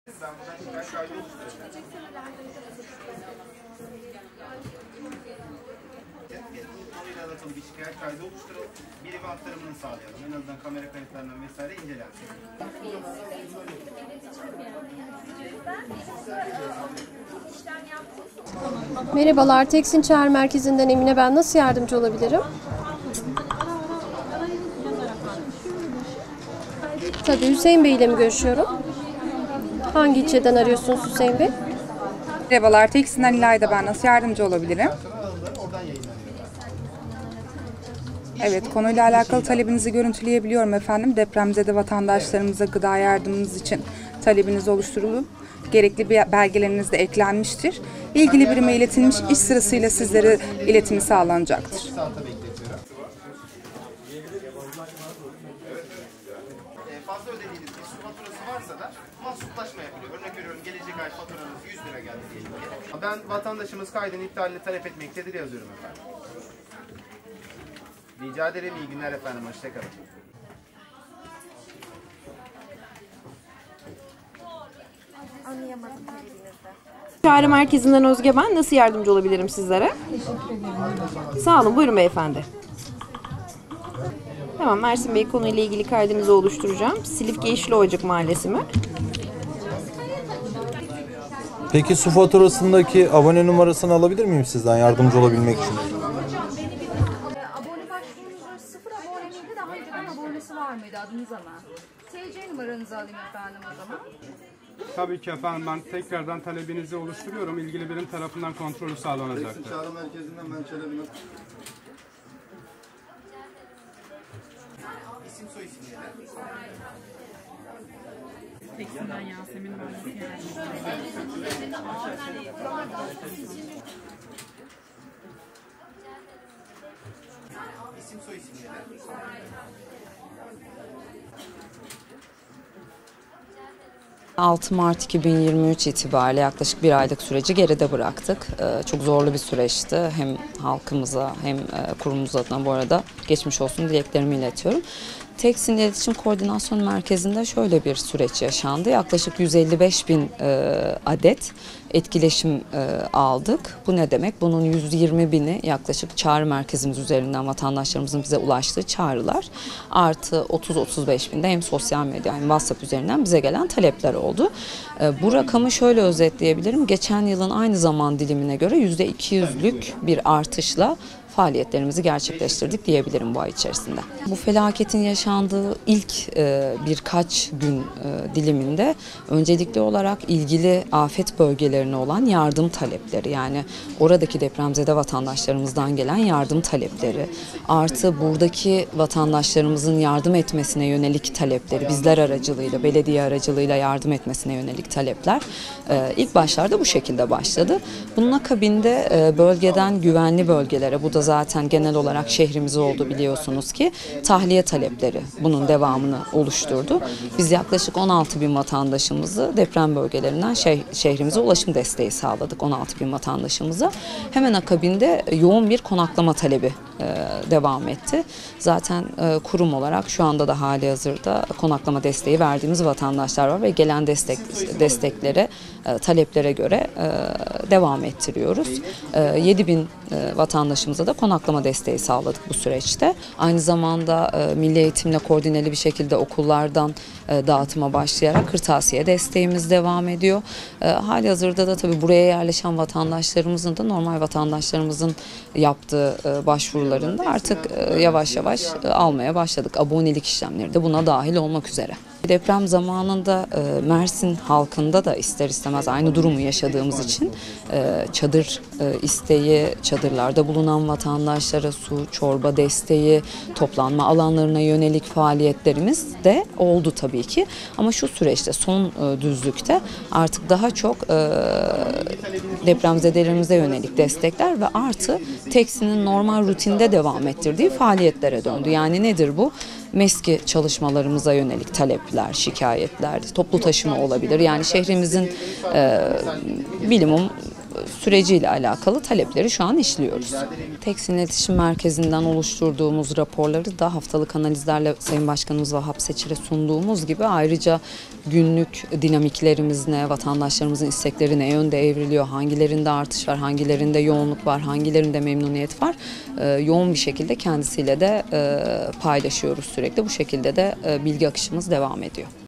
Ben buradan şikayet kaydı oluşturacağım. Konuyla alakalı bir şikayet kaydı oluşturalım. Birime aktarımını sağlayalım. En azından kamera kayıtlarından vesaire incelensin. Merhabalar, Teksin Çağrı Merkezi'nden Emine ben. Nasıl yardımcı olabilirim? Tabii, Hüseyin Bey ile mi görüşüyorum? Hangi ilçeden arıyorsunuz Hüseyin Bey? Merhabalar, Teksin'den İlayda ben. Nasıl yardımcı olabilirim? Evet, konuyla alakalı talebinizi görüntüleyebiliyorum efendim. Depremzede vatandaşlarımıza gıda yardımınız için talebiniz oluşturulup gerekli belgeleriniz de eklenmiştir. İlgili birime iletilmiş, iş sırasıyla sizlere iletimi sağlanacaktır. Fazla ödediğiniz bir su faturası varsa da mahsuplaşma yapılıyor. Örnek veriyorum, gelecek ay faturanız 100 lira geldi diyelim ki. Ben vatandaşımız kaydın iptalini talep etmektedir yazıyorum efendim. Rica ederim, iyi günler efendim, hoşçakalın. Anlayamadım talebinizde. Çağrı Merkezi'nden Özge ben. Nasıl yardımcı olabilirim sizlere? Sağ olun. Buyurun beyefendi. Tamam, Mersin Bey konuyla ilgili kaydınızı oluşturacağım. Silifke İşliovacık Mahallesi mi? Peki su faturasındaki abone numarasını alabilir miyim sizden yardımcı olabilmek için? Abone başvurunuz 0 abone miydi? Daha önceden abonesi var mıydı adınız ama? TC numaranızı alayım efendim o zaman. Tabii ki efendim, ben tekrardan talebinizi oluşturuyorum. İlgili birim tarafından kontrolü sağlanacaktır. Teksin Çağrı Merkezi'nden ben Çelebi'nin. İsim soy isim neler? Teksin'den Yasemin ben. İsim soy isim neler? 6 Mart 2023 itibariyle yaklaşık bir aylık süreci geride bıraktık. Çok zorlu bir süreçti. Hem halkımıza hem kurumumuz adına bu arada geçmiş olsun dileklerimi iletiyorum. Teksin İletişim Koordinasyon Merkezi'nde şöyle bir süreç yaşandı. Yaklaşık 155 bin adet etkileşim aldık. Bu ne demek? Bunun 120 bini yaklaşık çağrı merkezimiz üzerinden vatandaşlarımızın bize ulaştığı çağrılar. Artı 30-35 binde hem sosyal medya hem WhatsApp üzerinden bize gelen talepler oldu. Bu rakamı şöyle özetleyebilirim. Geçen yılın aynı zaman dilimine göre %200'lük bir artışla faaliyetlerimizi gerçekleştirdik diyebilirim bu ay içerisinde. Bu felaketin yaşandığı ilk birkaç gün diliminde öncelikli olarak ilgili afet bölgelerine olan yardım talepleri, yani oradaki depremzede vatandaşlarımızdan gelen yardım talepleri, artı buradaki vatandaşlarımızın yardım etmesine yönelik talepleri, bizler aracılığıyla, belediye aracılığıyla yardım etmesine yönelik talepler ilk başlarda bu şekilde başladı. Bunun akabinde bölgeden güvenli bölgelere, bu da zaten genel olarak şehrimiz oldu biliyorsunuz ki, tahliye talepleri bunun devamını oluşturdu. Biz yaklaşık 16 bin vatandaşımızı deprem bölgelerinden şehrimize ulaşım desteği sağladık, 16 bin vatandaşımıza. Hemen akabinde yoğun bir konaklama talebi devam etti. Zaten kurum olarak şu anda da hali hazırda konaklama desteği verdiğimiz vatandaşlar var ve gelen desteklere, taleplere göre devam ettiriyoruz. 7 bin vatandaşımıza da konaklama desteği sağladık bu süreçte. Aynı zamanda Milli Eğitimle koordineli bir şekilde okullardan dağıtıma başlayarak kırtasiye desteğimiz devam ediyor. Halihazırda da tabii buraya yerleşen vatandaşlarımızın da normal vatandaşlarımızın yaptığı başvurularında artık yavaş yavaş almaya başladık. Abonelik işlemleri de buna dahil olmak üzere. Deprem zamanında Mersin halkında da ister istemez aynı durumu yaşadığımız için çadır isteği, çadırlarda bulunan vatandaşlara su, çorba desteği, toplanma alanlarına yönelik faaliyetlerimiz de oldu tabii ki. Ama şu süreçte, son düzlükte artık daha çok depremzedelerimize yönelik destekler ve artı Teksin'in normal rutinde devam ettirdiği faaliyetlere döndü. Yani nedir bu? MESKİ çalışmalarımıza yönelik talepler, şikayetler, toplu taşıma olabilir. Yani şehrimizin bilimum süreciyle alakalı talepleri şu an işliyoruz. Tekstil İletişim Merkezi'nden oluşturduğumuz raporları da haftalık analizlerle Sayın Başkanımız Vahap Seçil'e sunduğumuz gibi ayrıca günlük dinamiklerimiz ne, vatandaşlarımızın istekleri ne yönde evriliyor, hangilerinde artış var, hangilerinde yoğunluk var, hangilerinde memnuniyet var, yoğun bir şekilde kendisiyle de paylaşıyoruz sürekli. Bu şekilde de bilgi akışımız devam ediyor.